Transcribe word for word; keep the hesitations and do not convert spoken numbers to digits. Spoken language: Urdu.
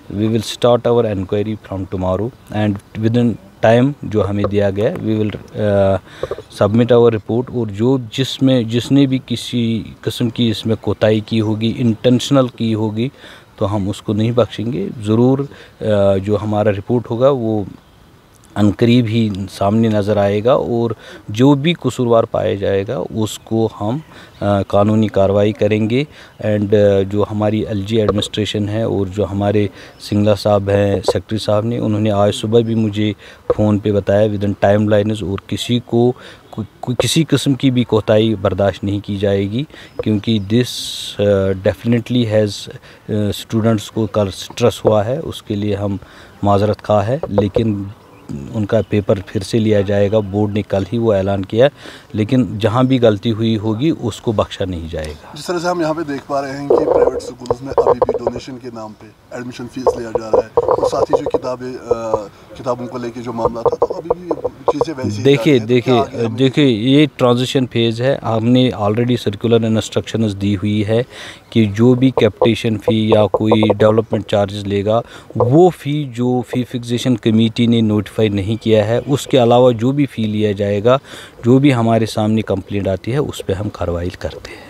We will start our enquiry from tomorrow and within time جو ہمیں دیا گیا وی ول سبمٹ آور رپورٹ. اور جو جس میں جس نے بھی کسی قسم کی اس میں کوتاہی کی ہوگی, انٹینشنل کی ہوگی, تو ہم اس کو نہیں بخشیں گے. ضرور جو ہمارا رپورٹ ہوگا وہ عنقریب ہی سامنے نظر آئے گا, اور جو بھی قصوروار پایا جائے گا اس کو ہم قانونی کارروائی کریں گے. اینڈ جو ہماری ایل جی ایڈمنسٹریشن ہے اور جو ہمارے سنگلا صاحب ہیں سیکٹری صاحب نے, انہوں نے آج صبح بھی مجھے فون پہ بتایا ود ان ٹائم لائنز, اور کسی کو کسی قسم کی بھی کوتاہی برداشت نہیں کی جائے گی, کیونکہ دس ڈیفینیٹلی ہیز اسٹوڈنٹس کو کل اسٹریس ہوا ہے, اس کے لیے ہم معذرت خواہ ہے. لیکن ان کا پیپر پھر سے لیا جائے گا, بورڈ نے کل ہی وہ اعلان کیا, لیکن جہاں بھی غلطی ہوئی ہوگی اس کو بخشا نہیں جائے گا. جس طرح سے ہم یہاں پہ دیکھ پا رہے ہیں کہ پرائیویٹ اسکولز میں ابھی بھی ڈونیشن کے نام پہ ایڈمیشن فیس لیا جا رہا ہے, اور ساتھ ہی جو کتابیں کتابوں کو لے کے جو معاملہ تھا تو ابھی بھی چیزیں ویسی. دیکھیے دیکھیے دیکھیے یہ ٹرانزیشن فیز ہے. ہم نے آلریڈی سرکولر انسٹرکشنز دی ہوئی ہے کہ جو بھی کیپٹیشن فی یا کوئی ڈیولپمنٹ چارجز لے گا, وہ فی جو فی فکسیشن کمیٹی نے نوٹیفائی نہیں کیا ہے, اس کے علاوہ جو بھی فی لیا جائے گا, جو بھی ہمارے سامنے کمپلینٹ آتی ہے اس پہ ہم کارروائی کرتے ہیں.